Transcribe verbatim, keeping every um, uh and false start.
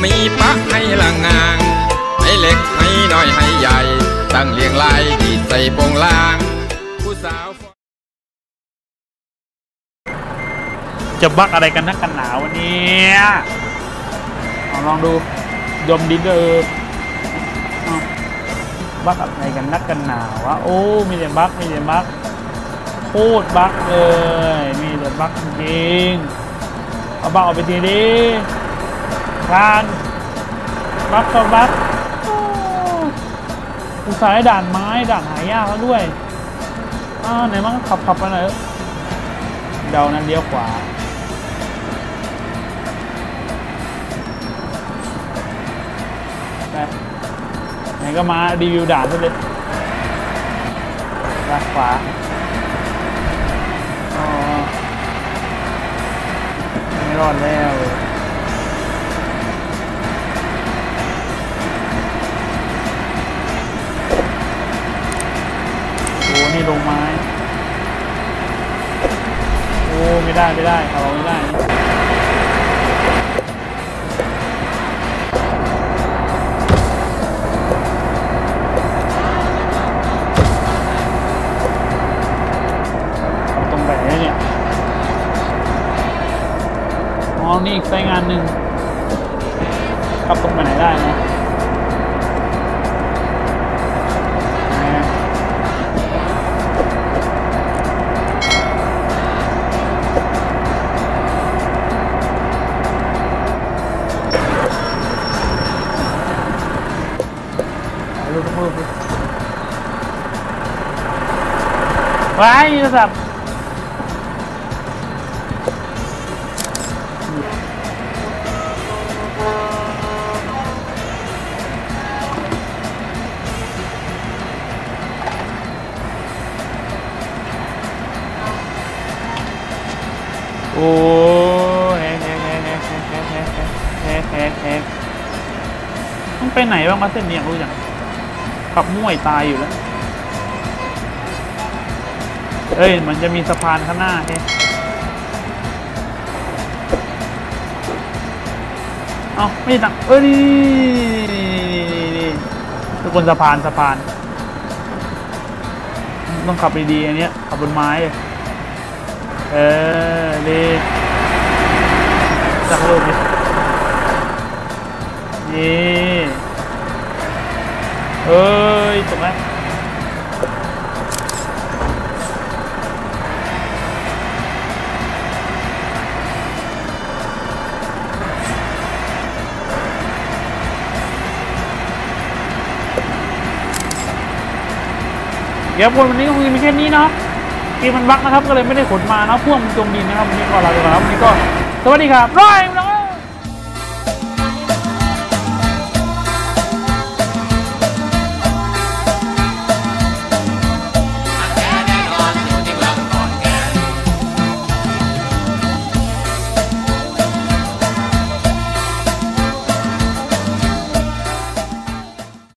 มีปะให้ละงางให้เล็กให้น้อยให้ใหญ่ตั้งเรียงรายดีดใส่โปงลางผู้สาวจะบักอะไรกันนักกันหนาววันนี้ลองดูดมดินเออบักอะไรกันนักกันหนาววะโอ้มีแต่บักมีแต่บักโคตรบักเลยมีแต่บักจริงเอาบักออกไปทีดิคลานบักก็บักอุตส่าห์ด่านไม้ด่านหายากแล้วด้วยอ่าไหนมันขับขับไปไหนเดานั้นเลี้ยวขวาไหนก็มารีวิวด่านซะเลยด้านขวาอ๋อไม่รอดแล้วโอ้นี่ลงไม้โอ้ไม่ได้ไม่ได้เอาไม่ได้นี่อีกไซต์งานหนึ่งขับตรงไปไหนได้นะดูทุกรูปว้ายโทรศัพท์โอ้แฮกแฮกแฮกแฮกแฮกแฮกแฮกแฮกแฮกแฮกต้องไปไหนบ้างมาเส้นนี้รู้จังขับม่วยตายอยู่แล้วเอ้ยมันจะมีสะพานข้างหน้าเฮ้เอ้าไม่ตักเอ้ยนี่นี่ทุกคนสะพานสะพานต้องขับดีๆอันนี้ขับบนไม้เออดีจักรูปดินี่เอ้ยตรงไหนเดี๋ยววันนี้ก็คงมีแค่นี้เนาะที่มันบักนะครับก็เลยไม่ได้ขนมานะพ่วงมันจมดินนะครับวันนี้ก็ลาไปก่อนครับวันนี้ก็สวัสดีครับร้อย